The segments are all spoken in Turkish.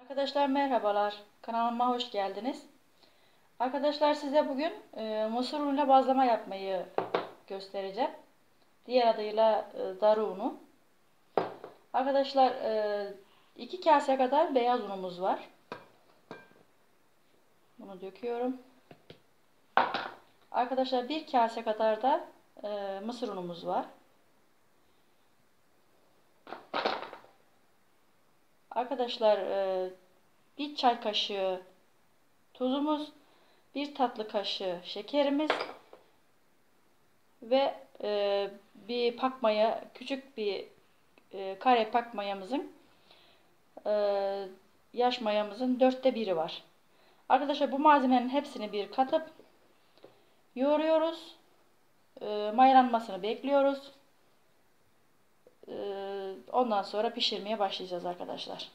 Arkadaşlar merhabalar. Kanalıma hoş geldiniz. Arkadaşlar size bugün mısır unuyla bazlama yapmayı göstereceğim. Diğer adıyla darı unu. Arkadaşlar 2 kase kadar beyaz unumuz var. Bunu döküyorum. Arkadaşlar 1 kase kadar da mısır unumuz var. Arkadaşlar 1 çay kaşığı tuzumuz, 1 tatlı kaşığı şekerimiz ve bir pak maya, küçük bir kare pak mayamızın yaş mayamızın 1/4 var. Arkadaşlar bu malzemenin hepsini bir katıp yoğuruyoruz. Mayalanmasını bekliyoruz. Ondan sonra pişirmeye başlayacağız arkadaşlar.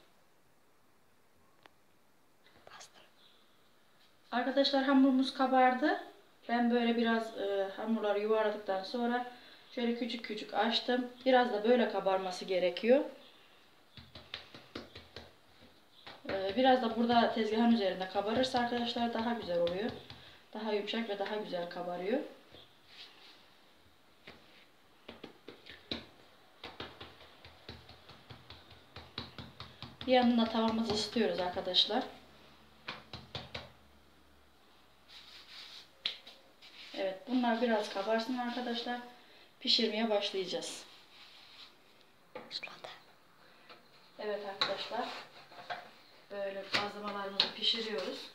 Arkadaşlar hamurumuz kabardı. Ben böyle biraz hamurları yuvarladıktan sonra şöyle küçük küçük açtım. Biraz da böyle kabarması gerekiyor. Biraz da burada tezgahın üzerinde kabarırsa arkadaşlar daha güzel oluyor. Daha yumuşak ve daha güzel kabarıyor. Bir yandan da tavamızı ısıtıyoruz arkadaşlar. Evet, bunlar biraz kabarsın arkadaşlar. Pişirmeye başlayacağız. Evet arkadaşlar. Böyle bazlamalarımızı pişiriyoruz.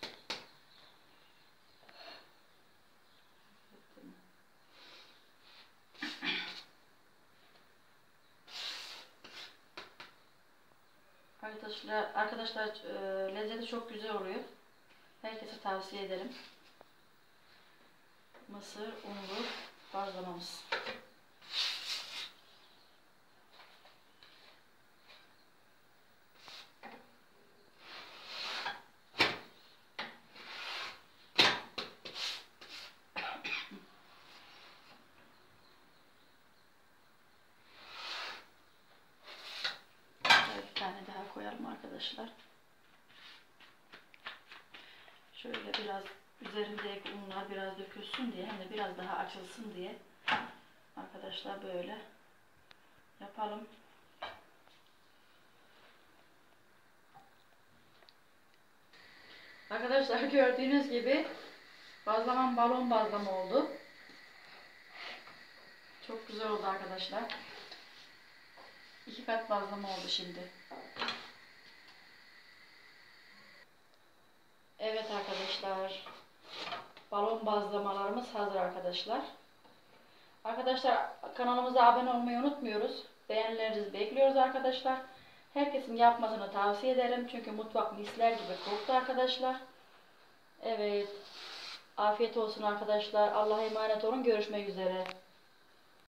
Arkadaşlar lezzeti çok güzel oluyor. Herkese tavsiye ederim. Mısır unlu bazlamamız. Bir tane daha koyalım arkadaşlar. Şöyle biraz üzerindeki unlar biraz dökülsün diye, hem de biraz daha açılsın diye arkadaşlar böyle yapalım. Arkadaşlar gördüğünüz gibi bazlamam balon bazlama oldu. Çok güzel oldu arkadaşlar. 2 kat bazlama oldu şimdi. Evet arkadaşlar. Balon bazlamalarımız hazır arkadaşlar. Arkadaşlar kanalımıza abone olmayı unutmuyoruz. Beğenilerinizi bekliyoruz arkadaşlar. Herkesin yapmasını tavsiye ederim. Çünkü mutfak misler gibi koktu arkadaşlar. Evet. Afiyet olsun arkadaşlar. Allah'a emanet olun. Görüşmek üzere.